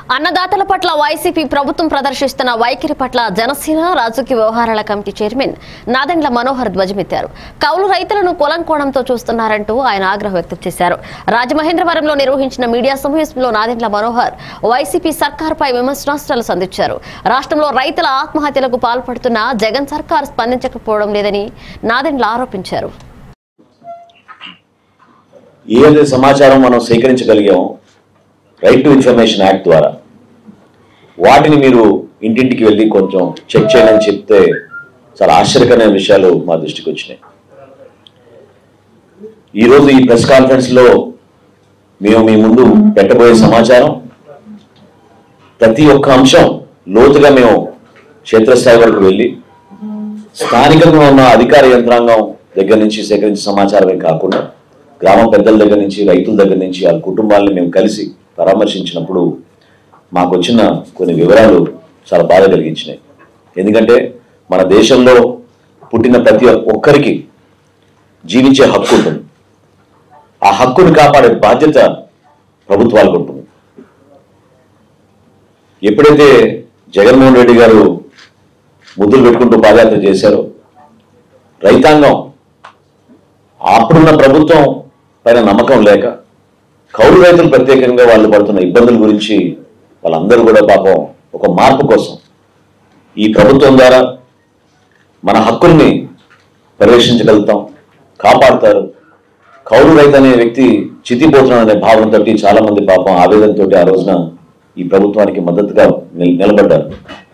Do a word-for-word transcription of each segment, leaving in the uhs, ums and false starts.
అన్నదాతల పట్ల వైసీపీ ప్రభుత్వం ప్రదర్శిస్తున్న వైఖరి పట్ల జనసేన రాజకీయ వ్యవహారాల కమిటీ చైర్మన్ నాదెండ్ల మనోహర్ ధ్వజమెత్తారు. కౌలు రైతులను కులంకోణంతో చూస్తున్నారంటూ ఆయన ఆగ్రహం వ్యక్తం చేశారు. రాజమహేంద్రవరంలో నిర్వహించిన మీడియా సమావేశంలో నాదెండ్ల మనోహర్ వైసీపీ సర్కార్పై విమర్శనాస్త్రాలు సంధించారు. రాష్ట్రంలో రైతుల ఆత్మహత్యలకు పాల్పడుతున్న జగన్ సర్కార్ స్పందించకపోవడం లేదని నాదెండ్ల ఆరోపించారు. ఏది సమాచారం మనం సేకరించగలిగాము రైట్ టు ఇన్ఫర్మేషన్ యాక్ట్ ద్వారా, వాటిని మీరు ఇంటింటికి వెళ్ళి కొంచెం చెక్ చేయని చెప్తే చాలా ఆశ్చర్యకరమైన విషయాలు మా దృష్టికి వచ్చినాయి. ఈరోజు ఈ ప్రెస్ కాన్ఫరెన్స్లో మేము మీ ముందు పెట్టబోయే సమాచారం ప్రతి ఒక్క అంశం లోతుగా మేము క్షేత్రస్థాయి వరకు వెళ్ళి స్థానికంగా ఉన్న అధికార యంత్రాంగం దగ్గర నుంచి సేకరించిన సమాచారమే కాకుండా గ్రామ పెద్దల దగ్గర నుంచి రైతుల దగ్గర నుంచి వాళ్ళ కుటుంబాలని మేము కలిసి పరామర్శించినప్పుడు మాకు వచ్చిన కొన్ని వివరాలు చాలా బాధ కలిగించినాయి. ఎందుకంటే మన దేశంలో పుట్టిన ప్రతి ఒక్కరికి జీవించే హక్కు ఉంటుంది. ఆ హక్కును కాపాడే బాధ్యత ప్రభుత్వాలకు ఉంటుంది. ఎప్పుడైతే జగన్మోహన్ రెడ్డి గారు ముద్దులు పెట్టుకుంటూ పాదయాత్ర చేశారో, రైతాంగం అప్పుడున్న ప్రభుత్వం పైన నమ్మకం లేక కౌలు రైతులు ప్రత్యేకంగా వాళ్ళు పడుతున్న ఇబ్బందుల గురించి వాళ్ళందరూ కూడా పాపం ఒక మార్పు కోసం ఈ ప్రభుత్వం ద్వారా మన హక్కుల్ని పరిరక్షించగలుగుతాం, కాపాడుతారు, కౌలు రైతు అనే వ్యక్తి చితిపోతున్నాడనే భావనతో చాలా మంది పాపం ఆవేదనతో ఆ రోజున ఈ ప్రభుత్వానికి మద్దతుగా నిలబడ్డారు.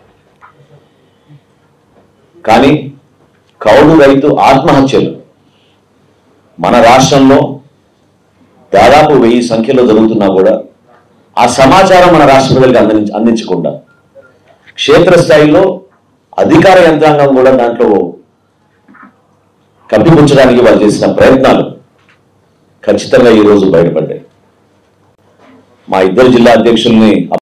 కానీ కౌలు రైతు ఆత్మహత్యలు మన రాష్ట్రంలో దాదాపు వెయ్యి సంఖ్యలో జరుగుతున్నా కూడా ఆ సమాచారం మన రాష్ట్ర ప్రజలకు అందించ అందించకుండా క్షేత్రస్థాయిలో అధికార యంత్రాంగం కూడా దాంట్లో కప్పిపుచ్చడానికి వాళ్ళు చేసిన ప్రయత్నాలు ఖచ్చితంగా ఈరోజు బయటపడ్డాయి. మా ఇద్దరు జిల్లా అధ్యక్షుల్ని